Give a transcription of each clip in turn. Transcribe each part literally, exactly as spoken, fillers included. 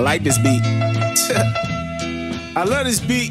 like this beat. I love this beat.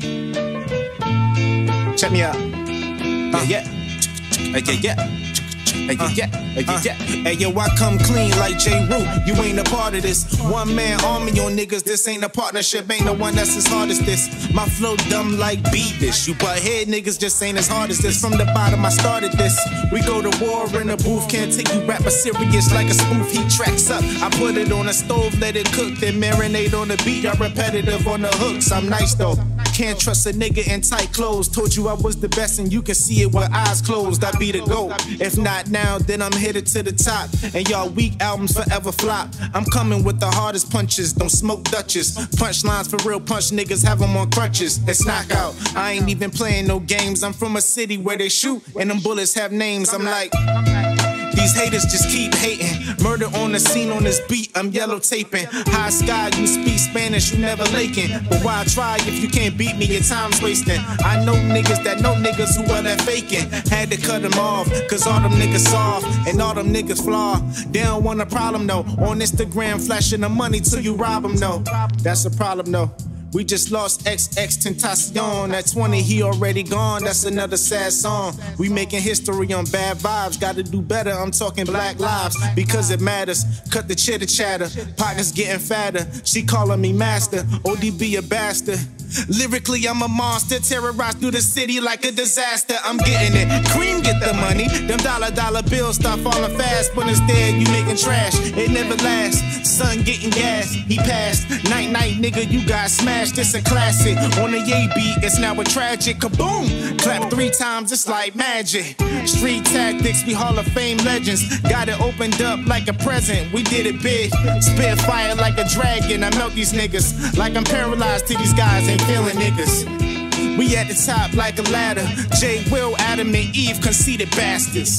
Check me out. Uh, yeah, yeah, yeah, yeah. Hey, yeah, yeah, hey, yeah, yeah. Hey, yo, I come clean like J. Rue. You ain't a part of this. One man army on niggas. This ain't a partnership. Ain't no one that's as hard as this. My flow dumb like beat this. You butt head niggas just ain't as hard as this. From the bottom I started this. We go to war in the booth. Can't take you rapper serious like a spoof. He tracks up. I put it on a stove, let it cook, then marinate on the beat. I'm repetitive on the hooks. I'm nice though. Can't trust a nigga in tight clothes. Told you I was the best and you can see it with eyes closed. I be the GOAT. If not now, then I'm headed to the top. And y'all weak albums forever flop. I'm coming with the hardest punches. Don't smoke Dutches. Punchlines for real punch niggas, have them on crutches. It's knockout. I ain't even playing no games. I'm from a city where they shoot and them bullets have names. I'm like, these haters just keep hating. Murder on the scene on this beat, I'm yellow taping. High sky, you speak Spanish, you never laking. But why try if you can't beat me, your time's wasting. I know niggas that know niggas who are that faking. Had to cut them off, cause all them niggas soft and all them niggas flaw. They don't want a problem though. On Instagram flashing the money till you rob them though. That's a problem though. We just lost X X Tentacion. At twenty, he already gone. That's another sad song. We making history on bad vibes. Gotta do better. I'm talking black lives because it matters. Cut the chitter chatter. Pockets getting fatter. She calling me master. O D B a bastard. Lyrically, I'm a monster. Terrorize through the city like a disaster. I'm getting it. Cream get the money. Them dollar dollar bills start falling fast. When instead you making trash. It never lasts. Son getting gas. He passed. Night night, nigga, you got smashed. This a classic. On the Ye beat, it's now a tragic. Kaboom! Clap three times, it's like magic. Street tactics, we Hall of Fame legends. Got it opened up like a present. We did it big. Spit fire like a dragon. I melt these niggas. Like I'm paralyzed to these guys. Ain't feeling niggas. We at the top like a ladder. J. Will, Adam, and Eve, conceited bastards.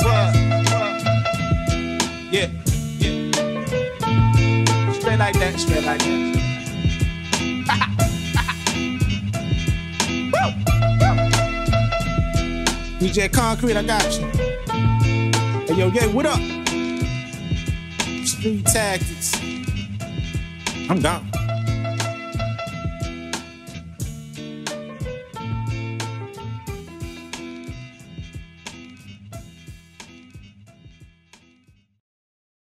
Yeah, yeah. Straight like that, straight like that. D J Concrete, I got you. Hey, yo, yeah, what up? Street tactics. I'm gone.